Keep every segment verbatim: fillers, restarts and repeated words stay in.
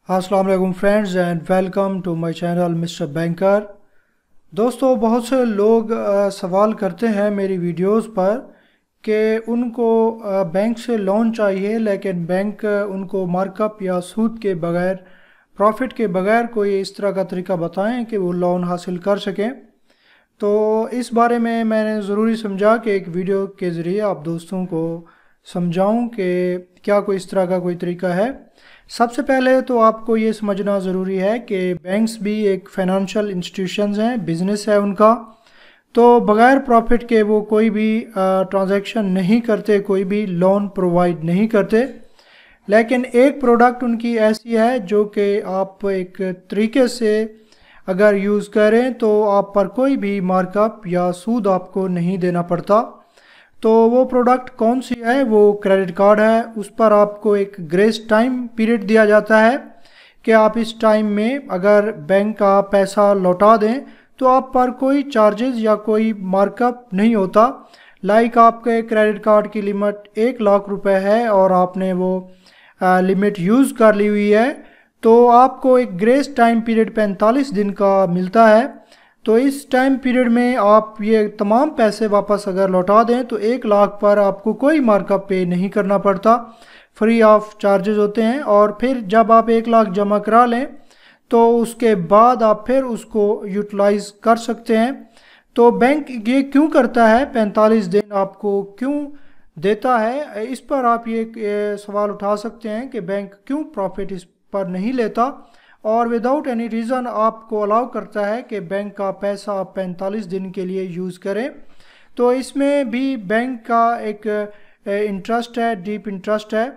अस्सलाम वालेकुम friends and welcome to my channel mister banker. दोस्तों, बहुत से लोग आ, सवाल करते हैं मेरी वीडियोस पर कि उनको आ, बैंक से लोन चाहिए, लेकिन बैंक आ, उनको मार्कअप या सूद के बगैर, प्रॉफिट के बगैर कोई इस तरह का तरीका बताएं कि वो लोन हासिल कर सकें। तो इस बारे में मैंने ज़रूरी समझा कि एक वीडियो के ज़रिए आप दोस्तों को समझाऊं कि क्या कोई इस तरह का कोई तरीका है। सबसे पहले तो आपको ये समझना ज़रूरी है कि बैंक्स भी एक फाइनेंशियल इंस्टीट्यूशंस हैं, बिज़नेस है उनका, तो बग़ैर प्रॉफिट के वो कोई भी ट्रांजैक्शन नहीं करते, कोई भी लोन प्रोवाइड नहीं करते। लेकिन एक प्रोडक्ट उनकी ऐसी है जो कि आप एक तरीके से अगर यूज़ करें तो आप पर कोई भी मार्कअप या सूद आपको नहीं देना पड़ता। तो वो प्रोडक्ट कौन सी है? वो क्रेडिट कार्ड है। उस पर आपको एक ग्रेस टाइम पीरियड दिया जाता है कि आप इस टाइम में अगर बैंक का पैसा लौटा दें तो आप पर कोई चार्जेस या कोई मार्कअप नहीं होता। लाइक आपके क्रेडिट कार्ड की लिमिट एक लाख रुपए है और आपने वो आ, लिमिट यूज़ कर ली हुई है, तो आपको एक ग्रेस टाइम पीरियड पैंतालीस दिन का मिलता है। तो इस टाइम पीरियड में आप ये तमाम पैसे वापस अगर लौटा दें तो एक लाख पर आपको कोई मार्कअप पे नहीं करना पड़ता, फ्री ऑफ चार्जेस होते हैं। और फिर जब आप एक लाख जमा करा लें तो उसके बाद आप फिर उसको यूटिलाइज कर सकते हैं। तो बैंक ये क्यों करता है, पैंतालीस दिन आपको क्यों देता है, इस पर आप ये, ये सवाल उठा सकते हैं कि बैंक क्यों प्रॉफिट इस पर नहीं लेता और विदाउट एनी रीज़न आपको अलाउ करता है कि बैंक का पैसा आप पैंतालीस दिन के लिए यूज़ करें। तो इसमें भी बैंक का एक इंटरेस्ट है, डीप इंटरेस्ट है,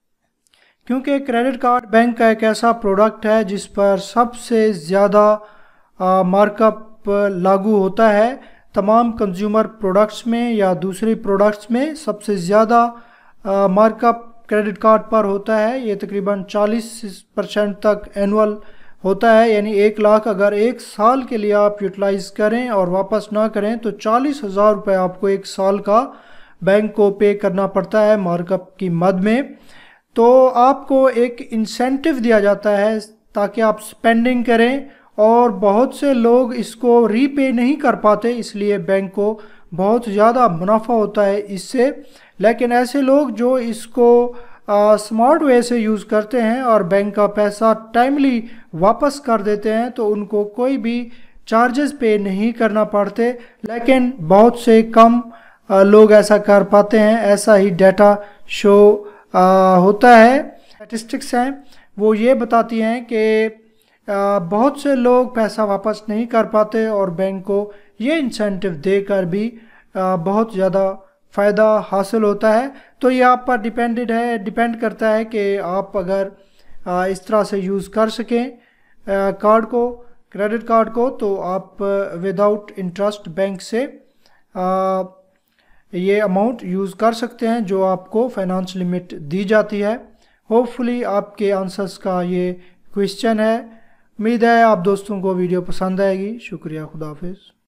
क्योंकि क्रेडिट कार्ड बैंक का एक ऐसा प्रोडक्ट है जिस पर सबसे ज़्यादा मार्कअप लागू होता है। तमाम कंज्यूमर प्रोडक्ट्स में या दूसरी प्रोडक्ट्स में सबसे ज़्यादा मार्कअप क्रेडिट कार्ड पर होता है। ये तकरीबन चालीस परसेंट तक एनुअल होता है, यानी एक लाख अगर एक साल के लिए आप यूटिलाइज करें और वापस ना करें तो चालीस हज़ार रुपये आपको एक साल का बैंक को पे करना पड़ता है मार्कअप की मद में। तो आपको एक इंसेंटिव दिया जाता है ताकि आप स्पेंडिंग करें, और बहुत से लोग इसको रीपे नहीं कर पाते, इसलिए बैंक को बहुत ज़्यादा मुनाफा होता है इससे। लेकिन ऐसे लोग जो इसको स्मार्ट वे से यूज़ करते हैं और बैंक का पैसा टाइमली वापस कर देते हैं तो उनको कोई भी चार्जेस पे नहीं करना पड़ते। लेकिन बहुत से कम आ, लोग ऐसा कर पाते हैं, ऐसा ही डाटा शो आ, होता है। स्टैटिस्टिक्स हैं वो ये बताती हैं कि बहुत से लोग पैसा वापस नहीं कर पाते और बैंक को ये इंसेंटिव देकर भी आ, बहुत ज़्यादा फ़ायदा हासिल होता है। तो ये आप पर डिपेंडेड है डिपेंड करता है कि आप अगर आ, इस तरह से यूज़ कर सकें आ, कार्ड को, क्रेडिट कार्ड को, तो आप विदाउट इंटरेस्ट बैंक से आ, ये अमाउंट यूज़ कर सकते हैं जो आपको फाइनेंस लिमिट दी जाती है। होपफुली आपके आंसर्स का ये क्वेश्चन है। उम्मीद है आप दोस्तों को वीडियो पसंद आएगी। शुक्रिया, खुदा हाफिज़।